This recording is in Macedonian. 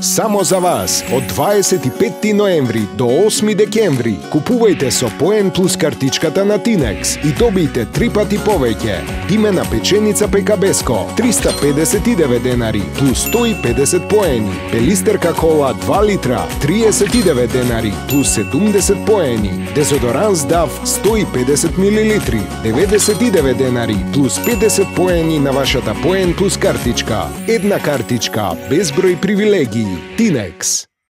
Само за вас, од 25 ноември до 8 декември, купувајте со поен плюс картичката на Тинекс и добијте 3 пати повеќе. Димена печеница Пекабеско 359 денари плюс 150 поени. Пелистерка кола 2 литра 39 денари плюс 70 поени. Дезодоранс Дав 150 милилитри 99 денари плюс 50 поени на вашата поен плюс картичка. Една картичка без број привилегии. Тинекс.